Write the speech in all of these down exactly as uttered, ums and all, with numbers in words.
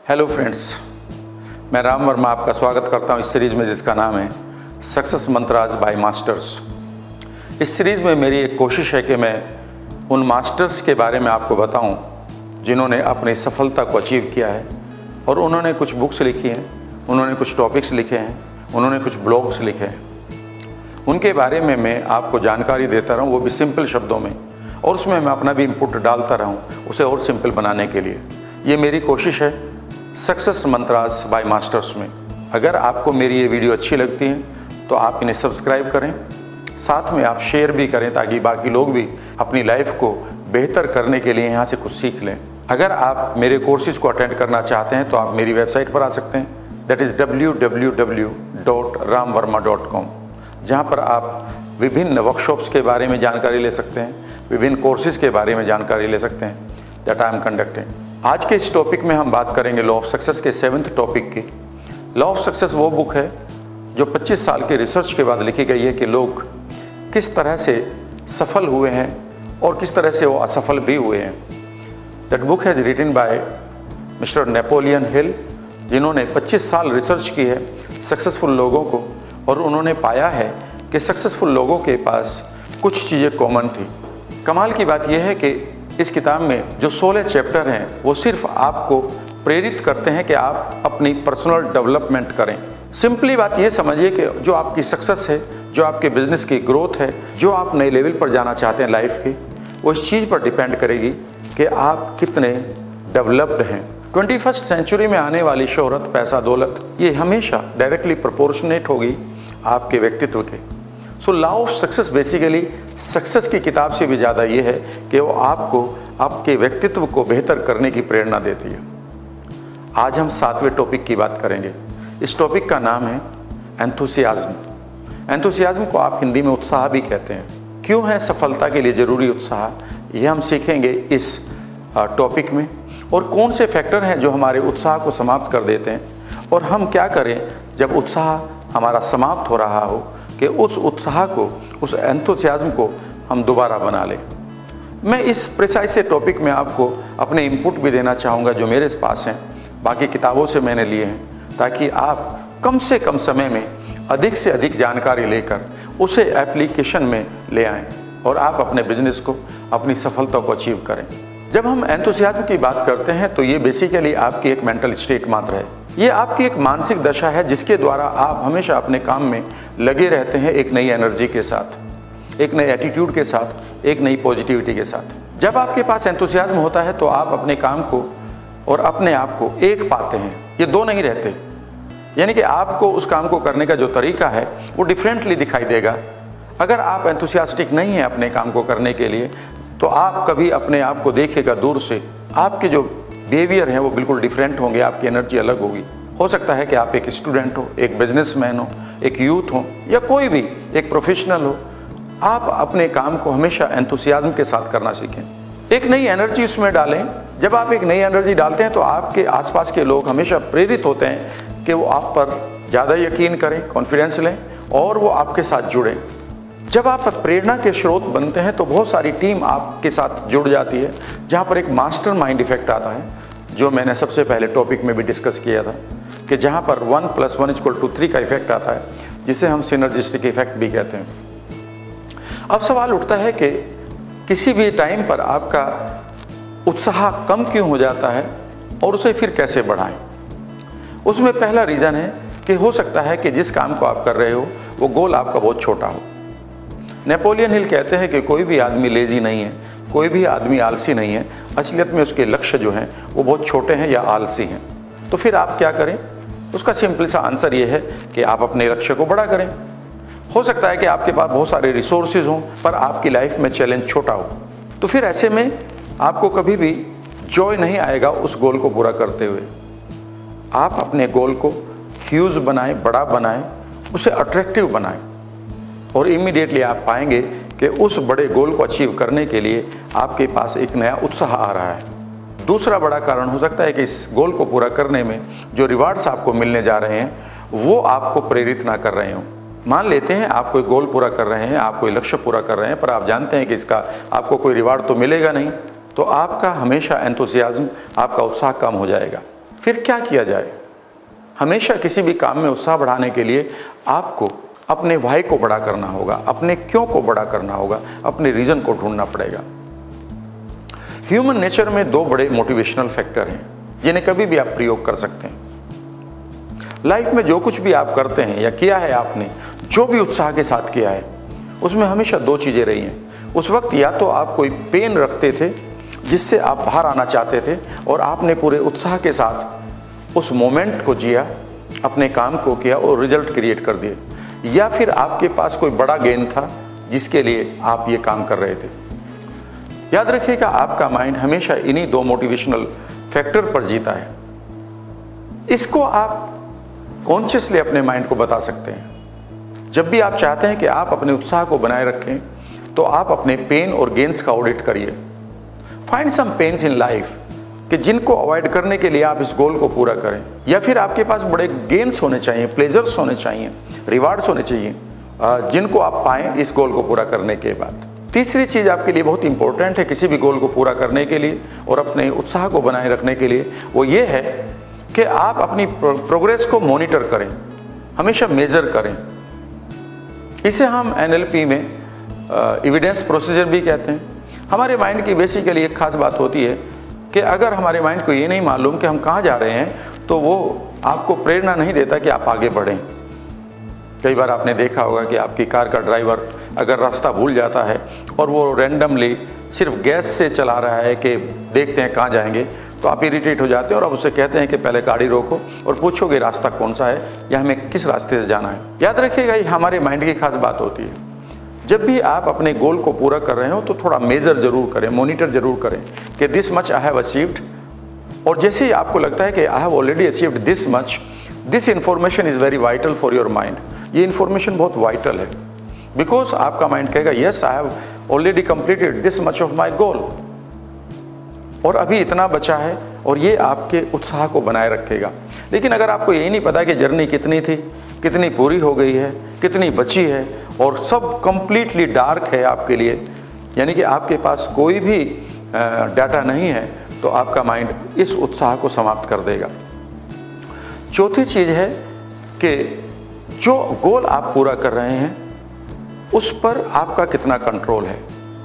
Hello friends, मैं राम वर्मा आपका स्वागत करता हूं इस सीरीज़ में जिसका नाम है सक्सेस मंत्रास बाय मास्टर्स। इस सीरीज़ में मेरी एक कोशिश है कि मैं उन मास्टर्स के बारे में आपको बताऊं जिन्होंने अपनी सफलता को अचीव किया है और उन्होंने कुछ बुक्स लिखी हैं, उन्होंने कुछ टॉपिक्स लिखे हैं, उन्होंने कुछ ब्लॉग्स लिखे हैं। उनके बारे में मैं आपको जानकारी देता रहूं, वो भी सिंपल शब्दों में, और उसमें मैं अपना भी इनपुट डालता रहूं उसे और सिंपल बनाने के लिए। ये मेरी कोशिश है सक्सेस मंत्रास बाय मास्टर्स में। अगर आपको मेरी ये वीडियो अच्छी लगती है तो आप इन्हें सब्सक्राइब करें, साथ में आप शेयर भी करें ताकि बाकी लोग भी अपनी लाइफ को बेहतर करने के लिए यहाँ से कुछ सीख लें। अगर आप मेरे कोर्सेज़ को अटेंड करना चाहते हैं तो आप मेरी वेबसाइट पर आ सकते हैं, that is W W W dot Ram Verma dot com, जहाँ पर आप विभिन्न वर्कशॉप्स के बारे में जानकारी ले सकते हैं, विभिन्न कोर्सेज़ के बारे में जानकारी ले सकते हैं दैट आई एम कंडक्टिंग। आज के इस टॉपिक में हम बात करेंगे लॉ ऑफ सक्सेस के सेवन्थ टॉपिक की। लॉ ऑफ सक्सेस वो बुक है जो पच्चीस साल के रिसर्च के बाद लिखी गई है कि लोग किस तरह से सफल हुए हैं और किस तरह से वो असफल भी हुए हैं। That book has written by mister Napoleon Hill, जिन्होंने पच्चीस साल रिसर्च की है सक्सेसफुल लोगों को, और उन्होंने पाया है कि सक्सेसफुल लोगों के पास कुछ चीज़ें कॉमन थी। कमाल की बात यह है कि इस किताब में जो सोलह चैप्टर हैं वो सिर्फ आपको प्रेरित करते हैं कि आप अपनी पर्सनल डेवलपमेंट करें। सिंपली बात ये समझिए कि जो आपकी सक्सेस है, जो आपके बिजनेस की ग्रोथ है, जो आप नए लेवल पर जाना चाहते हैं लाइफ के, वो इस चीज़ पर डिपेंड करेगी कि आप कितने डेवलप्ड हैं। ट्वेंटी फर्स्ट सेंचुरी में आने वाली शोहरत, पैसा, दौलत, ये हमेशा डायरेक्टली प्रोपोर्शनेट होगी आपके व्यक्तित्व के। So law of success basically success की किताब से भी ज़्यादा ये है कि वो आपको आपके व्यक्तित्व को बेहतर करने की प्रेरणा देती है। आज हम सातवें टॉपिक की बात करेंगे। इस टॉपिक का नाम है एंथुसियाज्म। एंथुसियाज्म को आप हिंदी में उत्साह भी कहते हैं। क्यों है सफलता के लिए ज़रूरी उत्साह, ये हम सीखेंगे इस टॉपिक में। और कौन से फैक्टर हैं जो हमारे उत्साह को समाप्त कर देते हैं, और हम क्या करें जब उत्साह हमारा समाप्त हो रहा हो कि उस उत्साह को, उस एंथुसियाज्म को हम दोबारा बना लें। मैं इस प्रिसाइज से टॉपिक में आपको अपने इनपुट भी देना चाहूँगा जो मेरे पास हैं, बाकी किताबों से मैंने लिए हैं, ताकि आप कम से कम समय में अधिक से अधिक जानकारी लेकर उसे एप्लीकेशन में ले आएँ और आप अपने बिजनेस को, अपनी सफलता को अचीव करें। जब हम एंथुसियाज्म की बात करते हैं तो ये बेसिकली आपकी एक मेंटल स्टेट मात्र है। ये आपकी एक मानसिक दशा है जिसके द्वारा आप हमेशा अपने काम में लगे रहते हैं, एक नई एनर्जी के साथ, एक नए एटीट्यूड के साथ, एक नई पॉजिटिविटी के साथ। जब आपके पास एंथुसियाज्म होता है तो आप अपने काम को और अपने आप को एक पाते हैं, ये दो नहीं रहते। यानी कि आपको उस काम को करने का जो तरीका है वो डिफरेंटली दिखाई देगा। अगर आप एंथुसियास्टिक नहीं हैं अपने काम को करने के लिए तो आप कभी अपने आप को देखेगा दूर से, आपके जो बिहेवियर हैं वो बिल्कुल डिफरेंट होंगे, आपकी एनर्जी अलग होगी। हो सकता है कि आप एक स्टूडेंट हो, एक बिजनेसमैन हो, एक यूथ हो, या कोई भी एक प्रोफेशनल हो, आप अपने काम को हमेशा एंथुसियाज्म के साथ करना सीखें, एक नई एनर्जी उसमें डालें। जब आप एक नई एनर्जी डालते हैं तो आपके आसपास के लोग हमेशा प्रेरित होते हैं कि वो आप पर ज़्यादा यकीन करें, कॉन्फिडेंस लें और वो आपके साथ जुड़ें। जब आप प्रेरणा के स्रोत बनते हैं तो बहुत सारी टीम आपके साथ जुड़ जाती है, जहाँ पर एक मास्टर माइंड इफेक्ट आता है, जो मैंने सबसे पहले टॉपिक में भी डिस्कस किया था, कि जहाँ पर one plus one equal to three का इफेक्ट आता है, जिसे हम सिनर्जिस्टिक इफेक्ट भी कहते हैं। अब सवाल उठता है कि किसी भी टाइम पर आपका उत्साह कम क्यों हो जाता है और उसे फिर कैसे बढ़ाएं। उसमें पहला रीज़न है कि हो सकता है कि जिस काम को आप कर रहे हो वो गोल आपका बहुत छोटा हो। नेपोलियन हिल कहते हैं कि कोई भी आदमी लेजी नहीं है, कोई भी आदमी आलसी नहीं है, असलियत में उसके लक्ष्य जो हैं वो बहुत छोटे हैं या आलसी हैं। तो फिर आप क्या करें? उसका सिंपल सा आंसर ये है कि आप अपने लक्ष्य को बड़ा करें। हो सकता है कि आपके पास बहुत सारे रिसोर्सेज हों पर आपकी लाइफ में चैलेंज छोटा हो, तो फिर ऐसे में आपको कभी भी जॉय नहीं आएगा उस गोल को पूरा करते हुए। आप अपने गोल को ह्यूज बनाएं, बड़ा बनाएं, उसे अट्रैक्टिव बनाएं, और इमीडिएटली आप पाएंगे कि उस बड़े गोल को अचीव करने के लिए आपके पास एक नया उत्साह आ रहा है। दूसरा बड़ा कारण हो सकता है कि इस गोल को पूरा करने में जो रिवार्ड्स आपको मिलने जा रहे हैं वो आपको प्रेरित ना कर रहे हों। मान लेते हैं आप कोई गोल पूरा कर रहे हैं, आप कोई लक्ष्य पूरा कर रहे हैं, पर आप जानते हैं कि इसका आपको कोई रिवार्ड तो मिलेगा नहीं, तो आपका हमेशा एंथुसियाज्म, आपका उत्साह कम हो जाएगा। फिर क्या किया जाए? हमेशा किसी भी काम में उत्साह बढ़ाने के लिए आपको अपने वाई को बड़ा करना होगा, अपने क्यों को बड़ा करना होगा, अपने रीजन को ढूंढना पड़ेगा। ह्यूमन नेचर में दो बड़े मोटिवेशनल फैक्टर हैं जिन्हें कभी भी आप प्रयोग कर सकते हैं। लाइफ में जो कुछ भी आप करते हैं या किया है आपने, जो भी उत्साह के साथ किया है, उसमें हमेशा दो चीज़ें रही हैं। उस वक्त या तो आप कोई पेन रखते थे जिससे आप बाहर आना चाहते थे और आपने पूरे उत्साह के साथ उस मोमेंट को जिया, अपने काम को किया और रिजल्ट क्रिएट कर दिए, या फिर आपके पास कोई बड़ा गेन था जिसके लिए आप ये काम कर रहे थे। याद रखिएगा, आपका माइंड हमेशा इन्हीं दो मोटिवेशनल फैक्टर पर जीता है। इसको आप कॉन्शियसली अपने माइंड को बता सकते हैं। जब भी आप चाहते हैं कि आप अपने उत्साह को बनाए रखें, तो आप अपने पेन और गेन्स का ऑडिट करिए। Find some pains in life कि जिनको अवॉइड करने के लिए आप इस गोल को पूरा करें, या फिर आपके पास बड़े गेन्स होने चाहिए, प्लेजर्स होने चाहिए, रिवार्ड्स होने चाहिए जिनको आप पाएं इस गोल को पूरा करने के बाद। तीसरी चीज़ आपके लिए बहुत इंपॉर्टेंट है किसी भी गोल को पूरा करने के लिए और अपने उत्साह को बनाए रखने के लिए, वो ये है कि आप अपनी प्रोग्रेस को मॉनिटर करें, हमेशा मेज़र करें। इसे हम एन एल पी में एविडेंस प्रोसीजर भी कहते हैं। हमारे माइंड की बेसिकली एक खास बात होती है कि अगर हमारे माइंड को ये नहीं मालूम कि हम कहाँ जा रहे हैं, तो वो आपको प्रेरणा नहीं देता कि आप आगे बढ़ें। कई बार आपने देखा होगा कि आपकी कार का ड्राइवर अगर रास्ता भूल जाता है और वो रैंडमली सिर्फ गैस से चला रहा है कि देखते हैं कहाँ जाएंगे, तो आप इरिटेट हो जाते हैं और आप उससे कहते हैं कि पहले गाड़ी रोको और पूछोगे रास्ता कौन सा है या हमें किस रास्ते से जाना है। याद रखिएगा, ये हमारे माइंड की खास बात होती है। जब भी आप अपने गोल को पूरा कर रहे हो तो थोड़ा मेज़र जरूर करें, मॉनिटर जरूर करें कि this much I have achieved, और जैसे ही आपको लगता है कि I have already achieved this much, this information is very vital for your mind. ये इन्फॉर्मेशन बहुत वाइटल है, बिकॉज आपका माइंड कहेगा yes I have already completed this much of my goal, और अभी इतना बचा है, और ये आपके उत्साह को बनाए रखेगा। लेकिन अगर आपको यही नहीं पता कि जर्नी कितनी थी, कितनी पूरी हो गई है, कितनी बची है, और सब कंप्लीटली डार्क है आपके लिए, यानी कि आपके पास कोई भी डाटा नहीं है, तो आपका माइंड इस उत्साह को समाप्त कर देगा। चौथी चीज़ है कि जो गोल आप पूरा कर रहे हैं उस पर आपका कितना कंट्रोल है।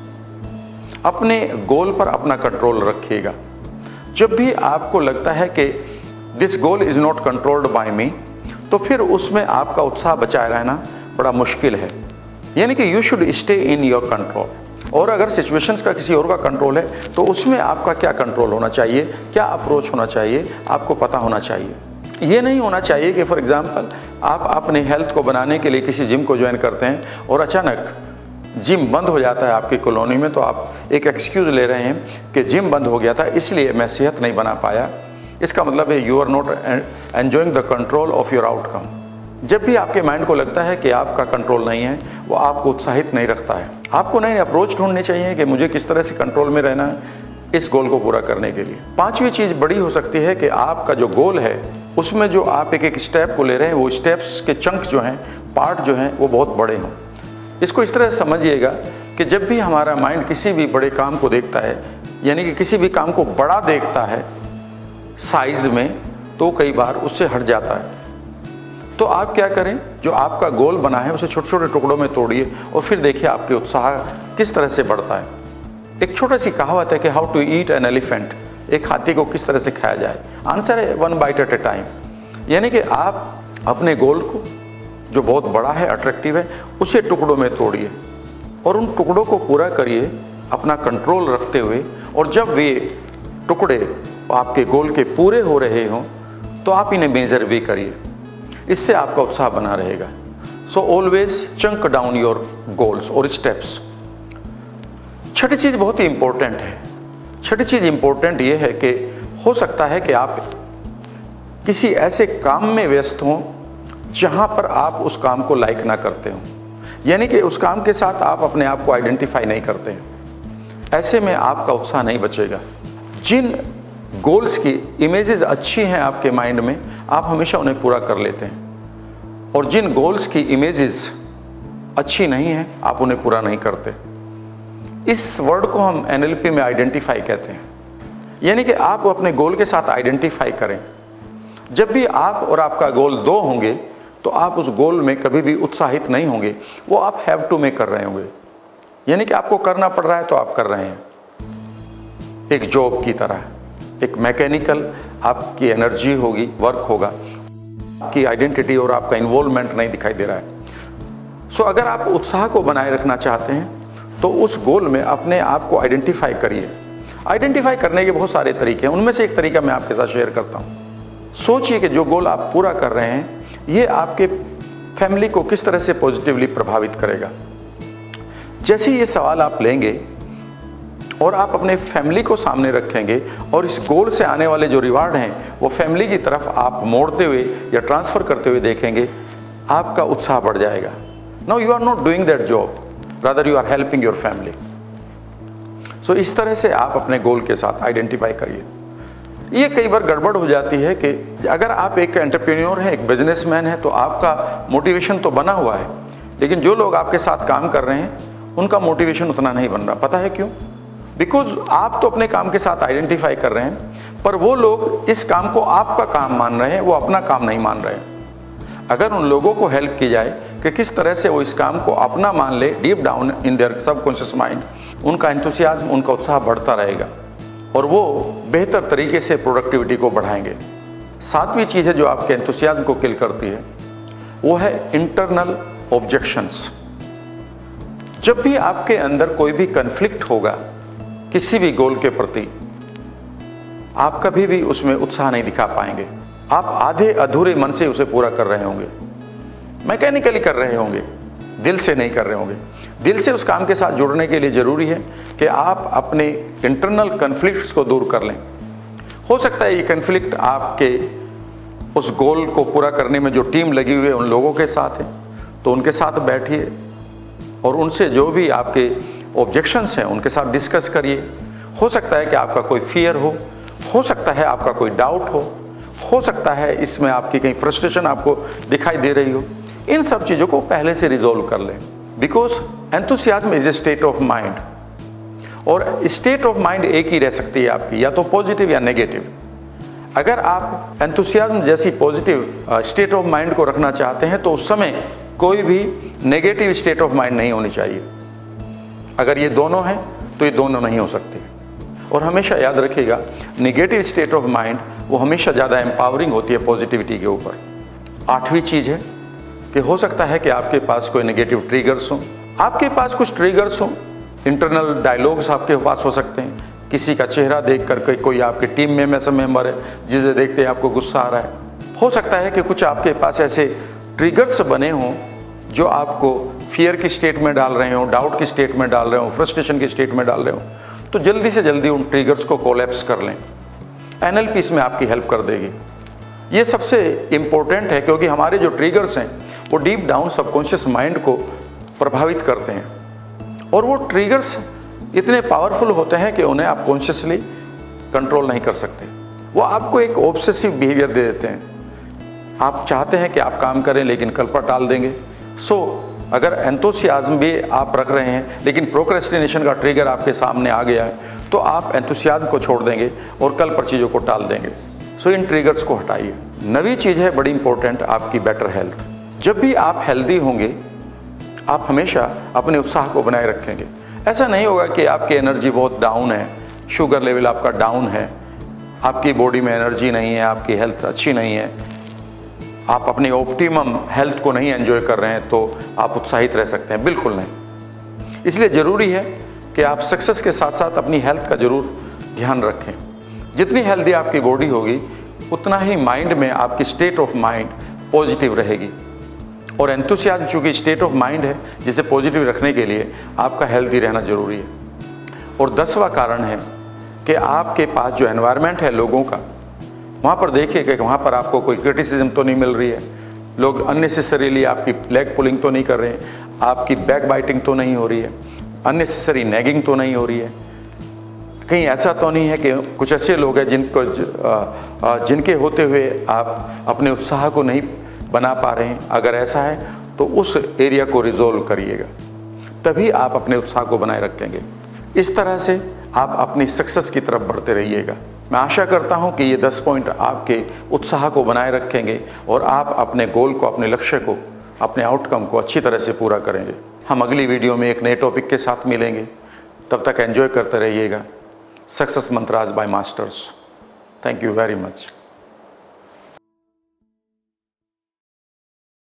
अपने गोल पर अपना कंट्रोल रखिएगा। जब भी आपको लगता है कि this goal is not controlled by me, तो फिर उसमें आपका उत्साह बचाए रहना बड़ा मुश्किल है। यानी कि you should stay in your control. और अगर सिचुएशंस का किसी और का कंट्रोल है, तो उसमें आपका क्या कंट्रोल होना चाहिए, क्या अप्रोच होना चाहिए, आपको पता होना चाहिए। ये नहीं होना चाहिए कि फॉर एग्जांपल आप अपने हेल्थ को बनाने के लिए किसी जिम को ज्वाइन करते हैं और अचानक जिम बंद हो जाता है आपकी कॉलोनी में, तो आप एक एक्सक्यूज़ ले रहे हैं कि जिम बंद हो गया था इसलिए मैं सेहत नहीं बना पाया। इसका मतलब है you are not enjoying the control of your outcome. जब भी आपके माइंड को लगता है कि आपका कंट्रोल नहीं है, वो आपको उत्साहित नहीं रखता है। आपको नई अप्रोच ढूंढनी चाहिए कि मुझे किस तरह से कंट्रोल में रहना है इस गोल को पूरा करने के लिए। पांचवी चीज़ बड़ी हो सकती है कि आपका जो गोल है उसमें जो आप एक एक स्टेप को ले रहे हैं, वो स्टेप्स के चंक्स जो हैं, पार्ट जो हैं, वो बहुत बड़े हों। इसको इस तरह से समझिएगा कि जब भी हमारा माइंड किसी भी बड़े काम को देखता है, यानी कि किसी भी काम को बड़ा देखता है साइज में, तो कई बार उससे हट जाता है। तो आप क्या करें, जो आपका गोल बना है उसे छोटे छोटे टुकड़ों में तोड़िए और फिर देखिए आपके उत्साह किस तरह से बढ़ता है। एक छोटी सी कहावत है कि how to eat an elephant, एक हाथी को किस तरह से खाया जाए। आंसर है one bite at a time. यानी कि आप अपने गोल को जो बहुत बड़ा है, अट्रैक्टिव है, उसे टुकड़ों में तोड़िए और उन टुकड़ों को पूरा करिए अपना कंट्रोल रखते हुए। और जब वे टुकड़े आपके गोल के पूरे हो रहे हों तो आप इन्हें मेजर भी करिए। इससे आपका उत्साह बना रहेगा। So always chunk down your goals और स्टेप्स। छठी चीज़ बहुत ही इंपॉर्टेंट है। छठी चीज़ इंपॉर्टेंट ये है कि हो सकता है कि आप किसी ऐसे काम में व्यस्त हों जहां पर आप उस काम को लाइक ना करते हों, यानी कि उस काम के साथ आप अपने आप को आइडेंटिफाई नहीं करते हैं। ऐसे में आपका उत्साह नहीं बचेगा। जिन गोल्स की इमेजेस अच्छी हैं आपके माइंड में, आप हमेशा उन्हें पूरा कर लेते हैं, और जिन गोल्स की इमेजेस अच्छी नहीं हैं आप उन्हें पूरा नहीं करते। इस वर्ड को हम एन एल पी में आइडेंटिफाई कहते हैं। यानी कि आप अपने गोल के साथ आइडेंटिफाई करें जब भी आप और आपका गोल दो होंगे तो आप उस गोल में कभी भी उत्साहित नहीं होंगे, वो आप हैव टू में कर रहे होंगे, यानी कि आपको करना पड़ रहा है तो आप कर रहे हैं, एक जॉब की तरह, एक मैकेनिकल आपकी एनर्जी होगी, वर्क होगा, आपकी आइडेंटिटी और आपका इन्वॉल्वमेंट नहीं दिखाई दे रहा है। सो अगर आप उत्साह को बनाए रखना चाहते हैं तो उस गोल में अपने आप को आइडेंटिफाई करिए। आइडेंटिफाई करने के बहुत सारे तरीके हैं, उनमें से एक तरीका मैं आपके साथ शेयर करता हूँ। सोचिए कि जो गोल आप पूरा कर रहे हैं ये आपके फैमिली को किस तरह से पॉजिटिवली प्रभावित करेगा। जैसे ये सवाल आप लेंगे और आप अपने फैमिली को सामने रखेंगे और इस गोल से आने वाले जो रिवार्ड हैं वो फैमिली की तरफ आप मोड़ते हुए या ट्रांसफ़र करते हुए देखेंगे, आपका उत्साह बढ़ जाएगा। Now you are not doing that job, rather you are helping your family. So इस तरह से आप अपने गोल के साथ आइडेंटिफाई करिए। ये कई बार गड़बड़ हो जाती है कि अगर आप एक एंटरप्रेन्योर हैं, एक बिजनेसमैन हैं, तो आपका मोटिवेशन तो बना हुआ है, लेकिन जो लोग आपके साथ काम कर रहे हैं उनका मोटिवेशन उतना नहीं बन रहा। पता है क्यों? बिकॉज आप तो अपने काम के साथ आइडेंटिफाई कर रहे हैं, पर वो लोग इस काम को आपका काम मान रहे हैं, वो अपना काम नहीं मान रहे हैं। अगर उन लोगों को हेल्प की जाए कि किस तरह से वो इस काम को अपना मान ले, deep down in their subconscious mind, उनका एंथुसियाज्म, उनका उत्साह बढ़ता रहेगा और वो बेहतर तरीके से प्रोडक्टिविटी को बढ़ाएंगे। सातवीं चीज़ है जो आपके एंथुसियाज्म को किल करती है, वो है इंटरनल ऑब्जेक्शंस। जब भी आपके अंदर कोई भी कन्फ्लिक्ट होगा किसी भी गोल के प्रति, आप कभी भी उसमें उत्साह नहीं दिखा पाएंगे। आप आधे अधूरे मन से उसे पूरा कर रहे होंगे, मैकेनिकली कर रहे होंगे, दिल से नहीं कर रहे होंगे। दिल से उस काम के साथ जुड़ने के लिए ज़रूरी है कि आप अपने इंटरनल कन्फ्लिक्ट्स को दूर कर लें। हो सकता है ये कन्फ्लिक्ट आपके उस गोल को पूरा करने में जो टीम लगी हुई है उन लोगों के साथ है, तो उनके साथ बैठिए और उनसे जो भी आपके ऑब्जेक्शंस हैं उनके साथ डिस्कस करिए। हो सकता है कि आपका कोई फियर हो हो सकता है आपका कोई डाउट हो हो सकता है इसमें आपकी कहीं फ्रस्ट्रेशन आपको दिखाई दे रही हो। इन सब चीज़ों को पहले से रिजॉल्व कर लें, because enthusiasm is a state of mind, और स्टेट ऑफ माइंड एक ही रह सकती है आपकी, या तो पॉजिटिव या नेगेटिव। अगर आप एंथुसियाज्म जैसी पॉजिटिव स्टेट ऑफ माइंड को रखना चाहते हैं तो उस समय कोई भी नेगेटिव स्टेट ऑफ माइंड नहीं होनी चाहिए। अगर ये दोनों हैं तो ये दोनों नहीं हो सकते। और हमेशा याद रखिएगा, नेगेटिव स्टेट ऑफ माइंड वो हमेशा ज़्यादा एम्पावरिंग होती है पॉजिटिविटी के ऊपर। आठवीं चीज़ है कि हो सकता है कि आपके पास कोई नेगेटिव ट्रिगर्स हों, आपके पास कुछ ट्रिगर्स हों, इंटरनल डायलॉग्स आपके पास हो सकते हैं। किसी का चेहरा देख कर कोई आपके टीम में ऐसा मेंबर है जिसे देखते आपको गुस्सा आ रहा है। हो सकता है कि कुछ आपके पास ऐसे ट्रिगर्स बने हों जो आपको फियर की स्टेट में डाल रहे हो, डाउट की स्टेट में डाल रहे हो, फ्रस्ट्रेशन की स्टेट में डाल रहे हो, तो जल्दी से जल्दी उन ट्रिगर्स को कोलैप्स कर लें। एनएलपी इसमें आपकी हेल्प कर देगी। ये सबसे इम्पोर्टेंट है क्योंकि हमारे जो ट्रिगर्स हैं वो डीप डाउन सबकॉन्शियस माइंड को प्रभावित करते हैं और वो ट्रिगर्स इतने पावरफुल होते हैं कि उन्हें आप कॉन्शियसली कंट्रोल नहीं कर सकते। वो आपको एक ऑब्सेसिव बिहेवियर दे देते हैं। आप चाहते हैं कि आप काम करें लेकिन कल पर टाल देंगे। सो so, अगर एंथुसियाज्म भी आप रख रहे हैं लेकिन प्रोक्रेस्टिनेशन का ट्रिगर आपके सामने आ गया है तो आप एंथुसियाज्म को छोड़ देंगे और कल पर चीज़ों को टाल देंगे। सो so, इन ट्रिगर्स को हटाइए। नवी चीज़ है बड़ी इंपॉर्टेंट, आपकी बेटर हेल्थ। जब भी आप हेल्दी होंगे आप हमेशा अपने उत्साह को बनाए रखेंगे। ऐसा नहीं होगा कि आपकी एनर्जी बहुत डाउन है, शुगर लेवल आपका डाउन है, आपकी बॉडी में एनर्जी नहीं है, आपकी हेल्थ अच्छी नहीं है, आप अपनी ऑप्टिमम हेल्थ को नहीं एंजॉय कर रहे हैं तो आप उत्साहित रह सकते हैं। बिल्कुल नहीं। इसलिए ज़रूरी है कि आप सक्सेस के साथ साथ अपनी हेल्थ का ज़रूर ध्यान रखें। जितनी हेल्दी आपकी बॉडी होगी उतना ही माइंड में आपकी स्टेट ऑफ माइंड पॉजिटिव रहेगी। और एंथुसियाज्म चूँकि स्टेट ऑफ माइंड है जिसे पॉजिटिव रखने के लिए आपका हेल्दी रहना ज़रूरी है। और दसवां कारण है कि आपके पास जो एनवायरनमेंट है लोगों का, वहाँ पर देखिए कि वहाँ पर आपको कोई क्रिटिसिज्म तो नहीं मिल रही है, लोग अननेसेसरीली आपकी लेग पुलिंग तो नहीं कर रहे हैं, आपकी बैक बाइटिंग तो नहीं हो रही है, अननेसेसरी नैगिंग तो नहीं हो रही है, कहीं ऐसा तो नहीं है कि कुछ ऐसे लोग हैं जिनको जिनके होते हुए आप अपने उत्साह को नहीं बना पा रहे हैं। अगर ऐसा है तो उस एरिया को रिजोल्व करिएगा, तभी आप अपने उत्साह को बनाए रखेंगे। इस तरह से आप अपनी सक्सेस की तरफ बढ़ते रहिएगा। मैं आशा करता हूं कि ये दस पॉइंट आपके उत्साह को बनाए रखेंगे और आप अपने गोल को, अपने लक्ष्य को, अपने आउटकम को अच्छी तरह से पूरा करेंगे। हम अगली वीडियो में एक नए टॉपिक के साथ मिलेंगे। तब तक एंजॉय करते रहिएगा। Success mantras by masters. Thank you very much.